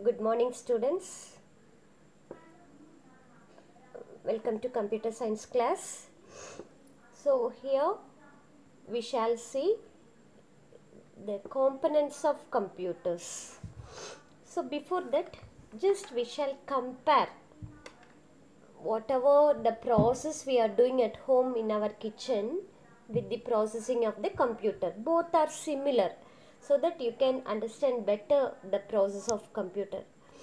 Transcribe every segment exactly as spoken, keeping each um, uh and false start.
Good morning, students. Welcome to computer science class. So here we shall see the components of computers. So before that, just we shall compare whatever the process we are doing at home in our kitchen with the processing of the computer. Both are similar, so that you can understand better the process of computer.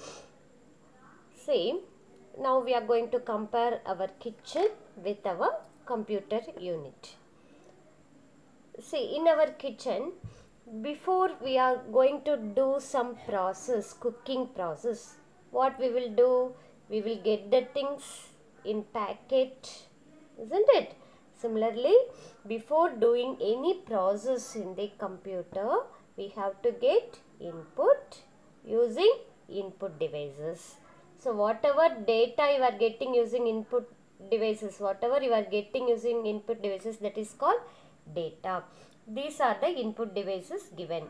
See, now we are going to compare our kitchen with our computer unit. See, in our kitchen, before we are going to do some process, cooking process, what we will do, we will get the things in packet, isn't it? Similarly, before doing any process in the computer, we have to get input using input devices. So whatever data you are getting using input devices, whatever you are getting using input devices, that is called data. These are the input devices given.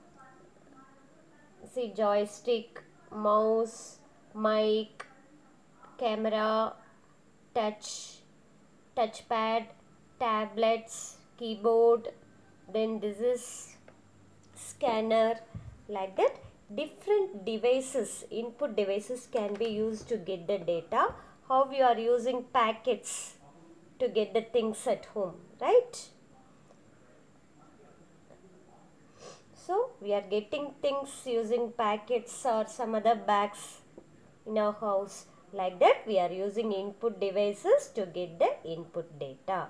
See, joystick, mouse, mic, camera, touch, touchpad, tablets, keyboard, then this is scanner, like that. Different devices, input devices can be used to get the data. How you are using packets to get the things at home, right? So we are getting things using packets or some other bags in our house. Like that, we are using input devices to get the input data.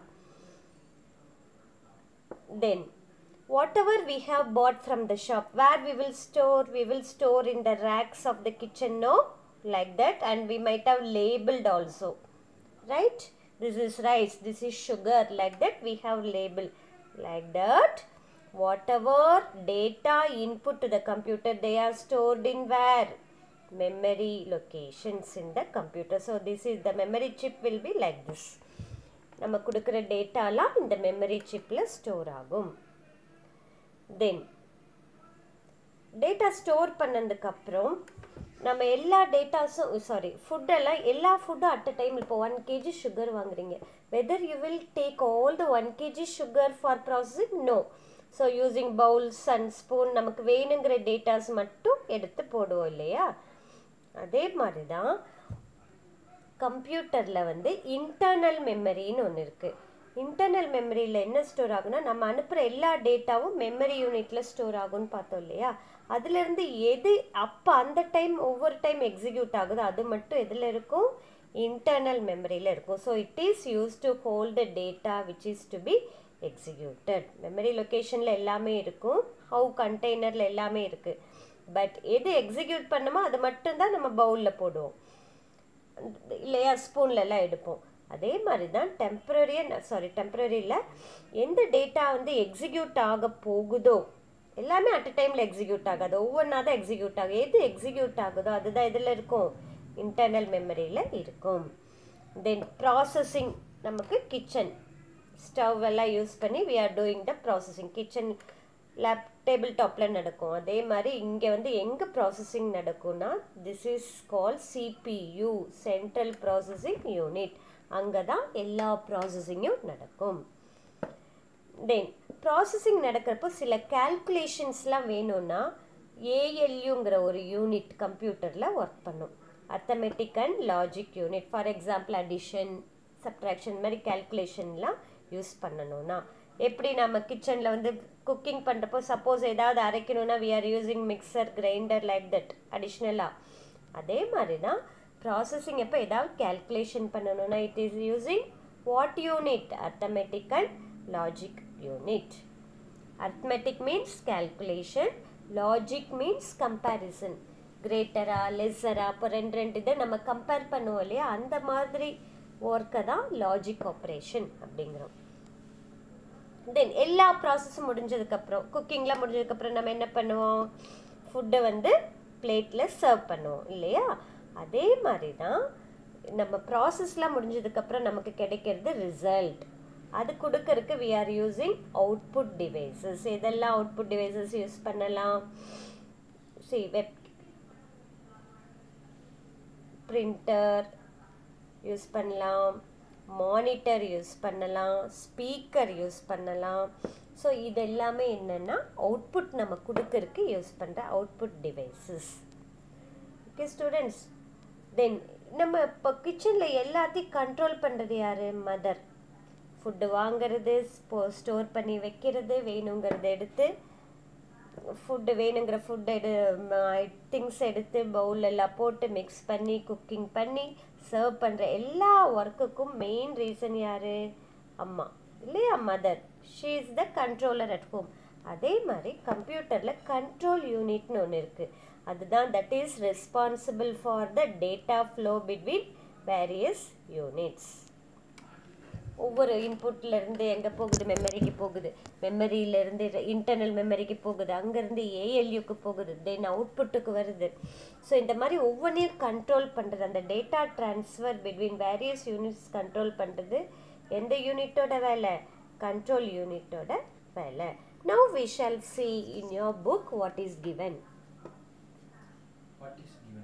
Then whatever we have bought from the shop, where we will store, we will store in the racks of the kitchen, no? Like that, and we might have labeled also, right? This is rice, this is sugar, like that we have labeled. Like that, whatever data input to the computer, they are stored in where? Memory locations in the computer. So this is the memory chip will be like this. நம்ம கொடுக்கிற டேட்டாலாம் இந்த memory சிப்பில் store ஆகும். தென் data store பண்ணதுக்கப்புறம் நம்ம எல்லா டேட்டாஸும் sorry ஃபுட்டெல்லாம் எல்லா ஃபுட்டும் அட் அ டைம் இப்போ ஒன் கேஜி சுகர் வாங்குறீங்க, whether you will take all the one KG sugar for processing? No. So using bowls and spoon நமக்கு வேணுங்கிற டேட்டாஸ் மட்டும் எடுத்து போடுவோம் இல்லையா? அதே மாதிரி தான் கம்ப்யூட்டரில் வந்து இன்டர்னல் மெமரின்னு ஒன்று இருக்குது. இன்டர்னல் மெமரியில் என்ன ஸ்டோர் ஆகுனா, நம்ம அனுப்புகிற எல்லா டேட்டாவும் மெமரி யூனிட்டில் ஸ்டோர் ஆகும்னு பார்த்தோம் இல்லையா? அதுலேருந்து எது அப்போ அந்த டைம் ஒவ்வொரு டைம் எக்ஸிக்யூட் ஆகுதோ அது மட்டும் எதில் இருக்கும்? இன்டர்னல் மெமரியில் இருக்கும். So it is use to hold the data which is to be executed. Memory லொக்கேஷனில் எல்லாமே இருக்கும், ஹவு கண்டெய்னரில் எல்லாமே இருக்குது. பட் எது எக்ஸிக்யூட் பண்ணமோ அது மட்டும்தான் நம்ம பவுலில் போடுவோம் இல்லையா? ஸ்பூன்லலாம் எடுப்போம். அதே மாதிரி தான் டெம்பரரியாக சாரி டெம்பரரியில் எந்த டேட்டா வந்து எக்ஸிக்யூட் ஆக போகுதோ எல்லாமே அட் அ டைமில் எக்ஸிக்யூட் ஆகாது, ஒவ்வொன்றா தான் எக்ஸிக்யூட் ஆகும். எது எக்ஸிக்யூட் ஆகுதோ அதுதான் இதில் இருக்கும், இன்டர்னல் மெமரியில் இருக்கும். தென் ப்ராசஸிங், நமக்கு கிச்சன் ஸ்டவ் எல்லாம் யூஸ் பண்ணி we are doing the processing. Kitchen lab table டாப்பில் நடக்கும். அதே மாதிரி இங்கே வந்து எங்கே ப்ராசஸிங் நடக்கும்னா, this is call CPU, central processing unit. அங்கே தான் எல்லா ப்ராசஸிங்கும் நடக்கும். தென் ப்ராசஸிங் நடக்கிறப்போ சில கேல்குலேஷன்ஸ்லாம் வேணும்னா ஏஎல்யூங்கிற ஒரு யூனிட் கம்ப்யூட்டரில் ஒர்க் பண்ணும், arithmetic and logic unit. For example addition, subtraction மாதிரி கேல்குலேஷன்லாம் யூஸ் பண்ணணும்னா, எப்படி நம்ம கிச்சனில் வந்து குக்கிங் பண்ணுறப்போ சப்போஸ் ஏதாவது அரைக்கணும்னா we are using mixer, grinder, like that அடிஷ்னலாக. அதே மாதிரி தான் ப்ராசஸிங் எப்போ ஏதாவது கேல்குலேஷன் பண்ணணும்னா it is using what unit? Arithmetic and logic unit. Arithmetic means calculation, logic means comparison, கிரேட்டரா லெஸ்ஸரா, இப்போ ரெண்டு ரெண்டு இதை நம்ம கம்பேர் பண்ணுவோம் இல்லையா? அந்த மாதிரி ஒர்க்கை தான் லாஜிக் ஆப்ரேஷன் அப்படிங்கிறோம். தென் எல்லா ப்ராசஸும் முடிஞ்சதுக்கப்புறம், குக்கிங்லாம் முடிஞ்சதுக்கப்புறம் நம்ம என்ன பண்ணுவோம்? ஃபுட்டை வந்து பிளேட்டில் சர்வ் பண்ணுவோம் இல்லையா? அதே மாதிரி தான் நம்ம ப்ராசஸ்லாம் முடிஞ்சதுக்கப்புறம் நமக்கு கிடைக்கிறது ரிசல்ட். அது கொடுக்கறதுக்கு we are using output devices. இதெல்லாம் அவுட்புட் டிவைசஸ் யூஸ் பண்ணலாம். சி வெப் பிரிண்டர் யூஸ் பண்ணலாம், மானிட்டர் யூஸ் பண்ணலாம், ஸ்பீக்கர் யூஸ் பண்ணலாம். ஸோ இது எல்லாமே என்னென்னா அவுட்புட் நம்ம கொடுக்கறதுக்கு யூஸ் பண்ணுற output devices. Okay students, then நம்ம இப்போ கிச்சனில் எல்லாத்தையும் கண்ட்ரோல் பண்ணுறது யார்? மதர். ஃபுட்டு வாங்கிறது, ஸ்டோர் பண்ணி வைக்கிறது, வேணுங்கிறத எடுத்து ஃபுட்டு வேணுங்கிற ஃபுட் எடு திங்ஸ் எடுத்து பவுலெல்லாம் போட்டு மிக்ஸ் பண்ணி குக்கிங் பண்ணி சர்வ் பண்ணுற எல்லா ஒர்க்குக்கும் மெயின் ரீசன் யார்? அம்மா இல்லையா? Mother. She is the controller at home. அதே மாதிரி கம்ப்யூட்டரில் கண்ட்ரோல் யூனிட்னு ஒன்று இருக்குது. அதுதான் that is responsible for the data flow between various units. ஒவ்வொரு இன்புட்லேருந்து எங்கே போகுது? மெமரிக்கு போகுது, மெமரியிலேருந்து இன்டர்னல் மெமரிக்கு போகுது, அங்கேருந்து ஏஎல்யூக்கு போகுது, தென் அவுட்புட்டுக்கு வருது. ஸோ இந்த மாதிரி ஒவ்வொன்றையும் கண்ட்ரோல் பண்ணுறது, அந்த data transfer between various units control பண்ணுறது எந்த யூனிட்டோட வேலை? கண்ட்ரோல் யூனிட்டோட வேலை. Now we shall see in your book what is given. What is given?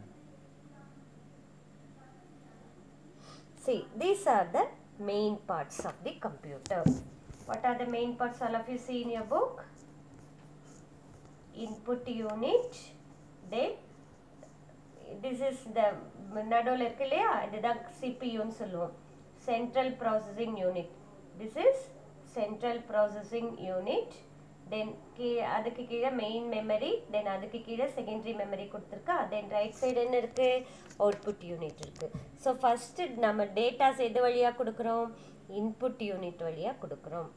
See, these are the main parts of the computer. What are the main parts? All of you see in your book. Input unit. Then this is the நடுவில் இருக்கு இல்லையா, இதுதான் சிபியூன்னு சொல்லுவோம். Central Processing Unit. This is Central Processing Unit. Then அதுக்கு கீழே main memory, தென் அதுக்கு கீழே secondary memory கொடுத்துருக்கா. தென் ரைட் சைடு என்ன இருக்குது? அவுட்புட் யூனிட் இருக்குது. ஸோ ஃபஸ்ட்டு நம்ம டேட்டாஸ் எது வழியாக கொடுக்குறோம்? இன்புட் யூனிட் வழியாக கொடுக்குறோம்.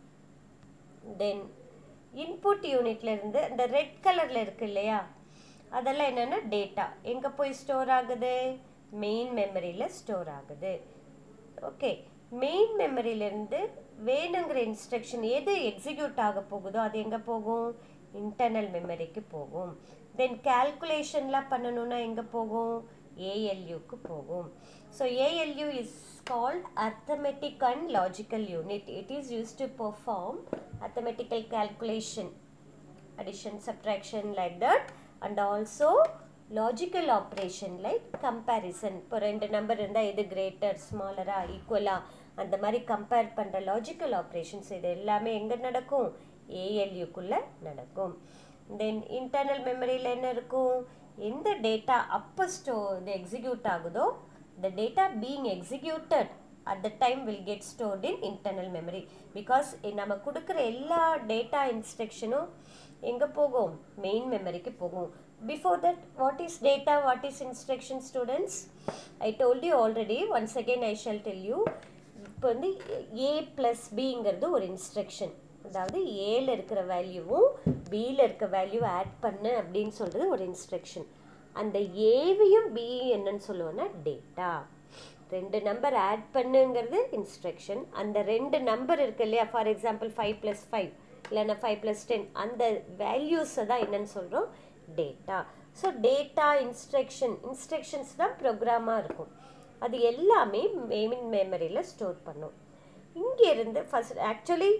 தென் இன்புட் யூனிட்லேருந்து இந்த ரெட் கலரில் இருக்குது இல்லையா, அதெல்லாம் என்னென்னா டேட்டா எங்கே போய் ஸ்டோர் ஆகுது? மெயின் மெமரியில் ஸ்டோர் ஆகுது. ஓகே, மெயின் மெமரியிலேருந்து வேணுங்கிற இன்ஸ்ட்ரக்ஷன் எது எக்ஸிக்யூட் ஆக போகுதோ அது எங்கே போகும்? இன்டர்னல் மெமரிக்கு போகும். தென் கேல்குலேஷன்லாம் பண்ணணுன்னா எங்கே போகும்? ஏஎல்யூக்கு போகும். So ALU is called arithmetic and logical unit. It is use to perform arithmetical calculation, addition, subtraction like that, and also logical operation like comparison. இப்போ ரெண்டு நம்பர் இருந்தால் எது கிரேட்டர், ஸ்மாலரா, ஈக்குவலா, அந்த மாதிரி கம்பேர் பண்ணுற லாஜிக்கல் ஆப்ரேஷன்ஸ் இது எல்லாமே எங்கே நடக்கும்? ஏஎல்யூக்குள்ளே நடக்கும். தென் இன்டர்னல் மெமரியில் என்ன இருக்கும்? எந்த டேட்டா அப்போ ஸ்டோ இது எக்ஸிக்யூட் ஆகுதோ the data being executed at the time will get stored in internal memory, because நம்ம கொடுக்குற எல்லா டேட்டா இன்ஸ்ட்ரக்ஷனும் எங்கே போகும்? மெயின் மெமரிக்கு போகும். Before that, what is data, what is instruction, students? I told you already, once again I shall tell you. இப்போ வந்து a plus bங்கிறது ஒரு இன்ஸ்ட்ரக்ஷன், அதாவது ஏல இருக்கிற வேல்யூவும் பியில் இருக்க வேல்யூ ஆட் பண்ணு அப்படின்னு சொல்கிறது ஒரு இன்ஸ்ட்ரக்ஷன். அந்த ஏவையும் பி என்னன்னு சொல்லுவோன்னா டேட்டா. ரெண்டு நம்பர் ஆட் பண்ணுங்கிறது இன்ஸ்ட்ரக்ஷன். அந்த ரெண்டு நம்பர் இருக்கு இல்லையா, for example five plus five இல்லைன்னா ஃபைவ் ப்ளஸ் டென், அந்த வேல்யூஸை தான் என்னன்னு சொல்கிறோம்? Data. So data instruction, instructions தான் ப்ரோக்ராமாக இருக்கும். அது எல்லாமே மெயின் மெமரியில் ஸ்டோர் பண்ணும். இங்கேருந்து ஃபஸ்ட் ஆக்சுவலி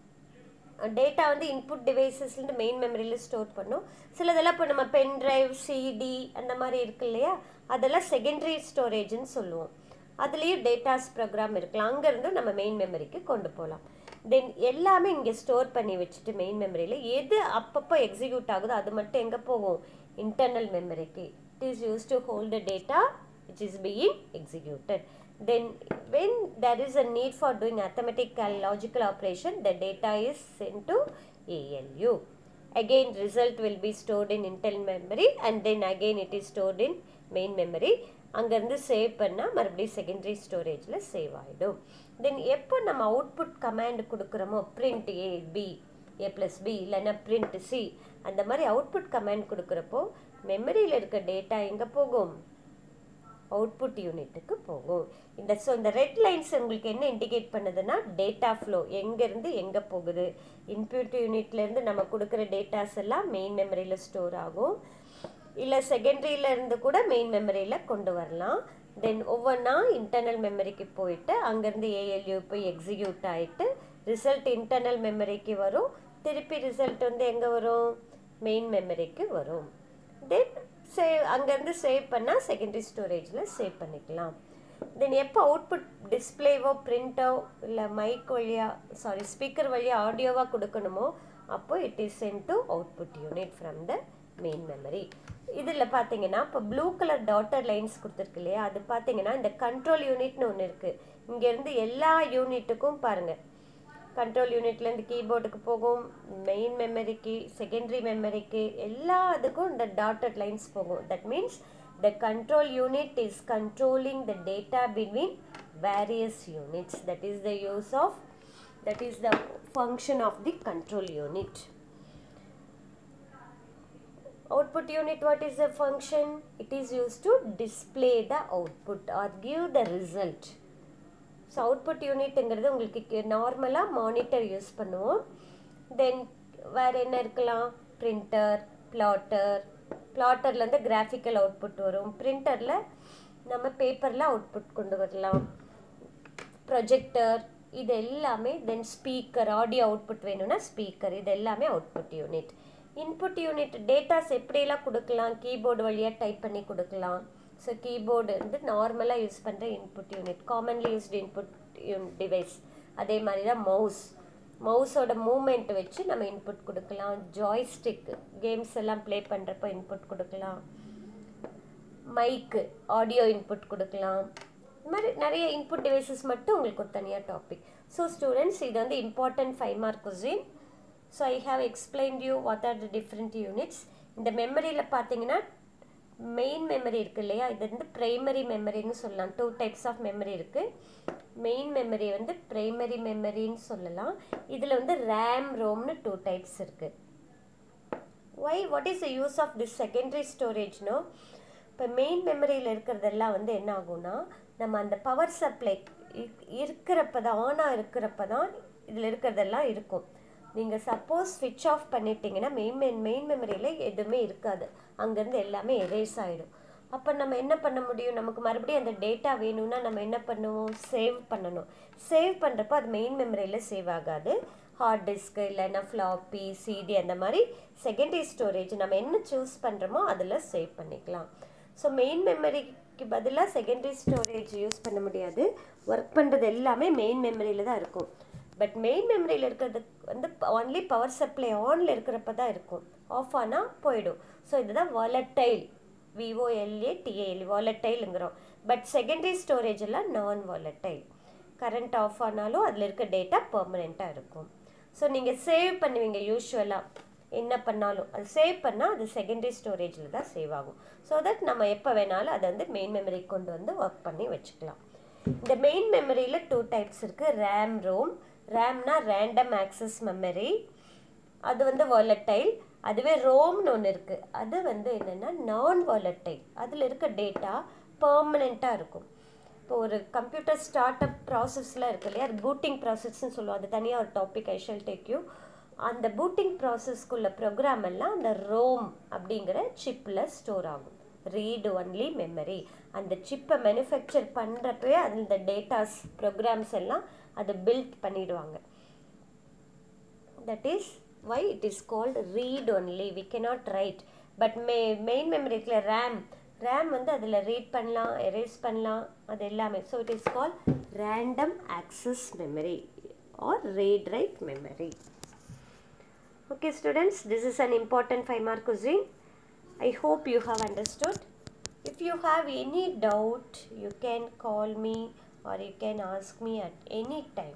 டேட்டா வந்து இன்புட் டிவைசஸ்லேருந்து மெயின் மெமரியில் ஸ்டோர் பண்ணும். சிலதெல்லாம் இப்போ நம்ம பென் ட்ரைவ், சிடி அந்த மாதிரி இருக்கு இல்லையா, அதெல்லாம் செகண்டரி ஸ்டோரேஜ்னு சொல்லுவோம். அதுலேயும் டேட்டாஸ் ப்ரோக்ராம் இருக்கலாம், அங்கேருந்து நம்ம மெயின் மெமரிக்கு கொண்டு போகலாம். தென் எல்லாமே இங்கே ஸ்டோர் பண்ணி வச்சுட்டு மெயின் மெமரியில் எது அப்பப்போ எக்ஸிக்யூட் ஆகுதோ அது மட்டும் எங்கே போகும்? இன்டர்னல் மெமரிக்கு. It is use to hold the data which is being executed. Then when there is a need for doing arithmetic and logical operation, the data is sent to A L U. Again result will be stored in internal memory and then again it is stored in main memory. அங்கேருந்து save பண்ணால் மறுபடியும் secondary ஸ்டோரேஜில் save ஆகிடும். Then எப்போ நம்ம output command கொடுக்குறோமோ, print A B, A plus B இல்லைன்னா print C, அந்த மாதிரி அவுட்புட் கமாண்ட் கொடுக்குறப்போ மெமரியில் இருக்க டேட்டா எங்கே போகும்? அவுட்புட் யூனிட்டுக்கு போகும். இந்த ஸோ இந்த ரெட் லைன்ஸ் உங்களுக்கு என்ன இண்டிகேட் பண்ணுதுன்னா டேட்டா ஃப்ளோ எங்கேருந்து எங்கே போகுது. இன்புட் யூனிட்லேருந்து நம்ம கொடுக்குற டேட்டாஸ் எல்லாம் மெயின் மெமரியில் ஸ்டோர் ஆகும், இல்லை செகண்டரியில் இருந்து கூட மெயின் மெமரியில் கொண்டு வரலாம். தென் ஒவ்வொன்றா இன்டர்னல் மெமரிக்கு போயிட்டு அங்கேருந்து ஏஎல்யூ போய் எக்ஸிக்யூட் ஆகிட்டு ரிசல்ட் இன்டர்னல் மெமரிக்கு வரும். திருப்பி ரிசல்ட் வந்து எங்கே வரும்? மெயின் மெமரிக்கு வரும். தென் சேவ் அங்கேருந்து சேவ் பண்ணால் செகண்டரி ஸ்டோரேஜில் சேவ் பண்ணிக்கலாம். தென் எப்போ அவுட்புட் டிஸ்பிளேவோ பிரிண்டோ இல்லை மைக் வழியாக சாரி ஸ்பீக்கர் வழியாக ஆடியோவாக கொடுக்கணுமோ அப்போ it is sent to output unit from the main memory. இதில் பார்த்தீங்கன்னா இப்போ ப்ளூ கலர் டாட்டர் லைன்ஸ் கொடுத்துருக்கு இல்லையா, அது பார்த்தீங்கன்னா இந்த கண்ட்ரோல் யூனிட்னு ஒன்று இருக்குது. இங்கேருந்து எல்லா யூனிட்டுக்கும் பாருங்கள், கண்ட்ரோல் யூனிட்லேருந்து கீபோர்டுக்கு போகும், மெயின் மெமரிக்கு, செகண்டரி மெமரிக்கு, எல்லா இதுக்கும் இந்த டாட்டட் லைன்ஸ் போகும். That means the control unit is controlling the data between various units. That is the use of, that is the function of the control unit. Output unit, what is the function? It is used to display the output or give the result. So output unit என்கிறது உங்களுக்கு நார்மலாக monitor use பண்ணுவோம். தென் வேறு என்ன இருக்கலாம், printer, plotter, பிளாட்டர்லேருந்து graphical output வரும், பிரிண்டரில் நம்ம பேப்பரில் அவுட்புட் கொண்டு வரலாம், ப்ரொஜெக்டர் இது எல்லாமே. தென் ஸ்பீக்கர், ஆடியோ அவுட்புட் வேணும்னா ஸ்பீக்கர், இது எல்லாமே output unit. Input unit datas எப்படியெல்லாம் கொடுக்கலாம், கீபோர்டு வழியாக டைப் பண்ணி கொடுக்கலாம். ஸோ கீபோர்டு வந்து நார்மலாக யூஸ் பண்ணுற input unit, commonly used input device. அதே மாதிரி தான் மவுஸ், மவுஸோட மூமெண்ட் வச்சு நம்ம இன்புட் கொடுக்கலாம். ஜாய்ஸ்டிக், கேம்ஸ் எல்லாம் ப்ளே பண்ணுறப்போ இன்புட் கொடுக்கலாம். மைக்கு, ஆடியோ இன்புட் கொடுக்கலாம். இது மாதிரி நிறைய இன்புட் டிவைசஸ் மட்டும் உங்களுக்கு ஒரு தனியாக டாபிக். ஸோ ஸ்டூடெண்ட்ஸ், இது வந்து important five mark question. So I have explained you what are the different units. இந்த மெமரியில் பார்த்தீங்கன்னா மெயின் மெமரி இருக்குது இல்லையா, இது வந்து ப்ரைமரி மெமரின்னு சொல்லலாம். டூ டைப்ஸ் ஆஃப் மெமரி இருக்குது. மெயின் மெமரி வந்து ப்ரைமரி மெமரின்னு சொல்லலாம். இதில் வந்து ரேம், ரோம்னு டூ டைப்ஸ் இருக்குது. Why what is the use of this secondary ஸ்டோரேஜ்னோ, இப்போ மெயின் மெமரியில் இருக்கிறதெல்லாம் வந்து என்ன ஆகும்னா, நம்ம அந்த பவர் சப்ளை இருக்கிறப்ப தான், ஆனாக இருக்கிறப்ப தான் இதில் இருக்கிறதெல்லாம் இருக்கும். நீங்கள் சப்போஸ் ஸ்விட்ச் ஆஃப் பண்ணிட்டீங்கன்னா மெயின் மெயின் மெயின் மெமரியில் எதுவுமே இருக்காது, அங்கேருந்து எல்லாமே எரேஸ் ஆகிடும். அப்போ நம்ம என்ன பண்ண முடியும், நமக்கு மறுபடியும் அந்த டேட்டா வேணும்னா நம்ம என்ன பண்ணுவோம், சேவ் பண்ணணும். சேவ் பண்ணுறப்போ அது மெயின் மெமரியில் சேவ் ஆகாது, ஹார்ட் டிஸ்க்கு இல்லைன்னா ஃப்ளாப்பி, சிடி அந்த மாதிரி செகண்டரி ஸ்டோரேஜ் நம்ம என்ன சூஸ் பண்ணுறோமோ அதில் சேவ் பண்ணிக்கலாம். ஸோ மெயின் மெமரிக்கு பதிலாக செகண்டரி ஸ்டோரேஜ் யூஸ் பண்ண முடியாது. ஒர்க் பண்ணுறது எல்லாமே மெயின் மெமரியில் தான் இருக்கும். பட் மெயின் மெமரியில் இருக்கிறது வந்து ஒன்லி பவர் சப்ளை ஆனில் இருக்கிறப்ப தான் இருக்கும், ஆஃப் ஆனால் போயிடும். ஸோ இதுதான் வாலட்டைல், விஓஎல்ஏடிஏஎல், வாலட்டைலுங்கிறோம். பட் செகண்டரி ஸ்டோரேஜ் எல்லாம் நான் வாலட்டைல். கரண்ட் ஆஃப் ஆனாலும் அதில் இருக்க டேட்டா பெர்மனெண்ட்டாக இருக்கும். ஸோ நீங்கள் சேவ் பண்ணுவீங்க, யூஸ்வலாக என்ன பண்ணாலும் அது சேவ் பண்ணால் அது செகண்டரி ஸ்டோரேஜில் தான் சேவ் ஆகும். ஸோ தட் நம்ம எப்போ வேணாலும் அதை வந்து மெயின் மெமரிக்கு கொண்டு வந்து ஒர்க் பண்ணி வச்சுக்கலாம். இந்த மெயின் மெமரியில் டூ டைப்ஸ் இருக்குது, ரேம், ரோம். ரேம்னா ரேண்டம் ஆக்சஸ் மெமரி, அது வந்து வாலட்டைல். அதுவே ரோம்னு ஒன்று இருக்குது, அது வந்து என்னென்னா நான் வாலட்டைல். அதில் இருக்க டேட்டா பெர்மனெண்ட்டாக இருக்கும். இப்போ ஒரு கம்ப்யூட்டர் ஸ்டார்ட் அப் ப்ராசஸ்லாம் இருக்குது இல்லையா, அது பூட்டிங் ப்ராசஸ்ன்னு சொல்லுவோம். அது தனியாக ஒரு topic, I shall take you. அந்த பூட்டிங் ப்ராசஸ்க்குள்ள ப்ரோக்ராம் எல்லாம் அந்த ரோம் அப்படிங்கிற சிப்பில் ஸ்டோர் ஆகும். ரீட் ஒன்லி மெமரி, அந்த சிப்பை மேனுஃபேக்சர் பண்ணுறப்பவே அந்த டேட்டாஸ் ப்ரோக்ராம்ஸ் எல்லாம் அதை பில்ட் பண்ணிடுவாங்க. That is why it is called read only, we cannot write. But மெ மெயின் மெமரிக்கில் ரேம், ரேம் வந்து அதில் ரீட் பண்ணலாம், எரேஸ் பண்ணலாம், அது எல்லாமே. So it is called random access memory or read write memory. Okay students, this is an important five mark question. I hope you have understood. If you have any doubt, you can call me or you can ask me at any time.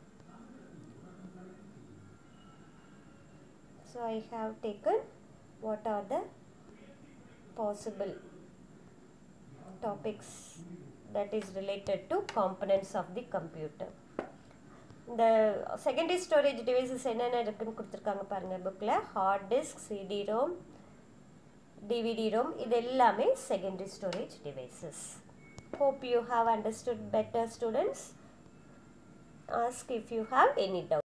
So I have taken what are the possible topics that is related to components of the computer. இந்த secondary storage devices என்னென்ன இருக்குன்னு கொடுத்துருக்காங்க பாருங்கள் புக்கில். Hard disk, CD ROM, DVD ROM, இது எல்லாமே secondary storage devices. Hope you have understood better students. Ask if you have any doubt.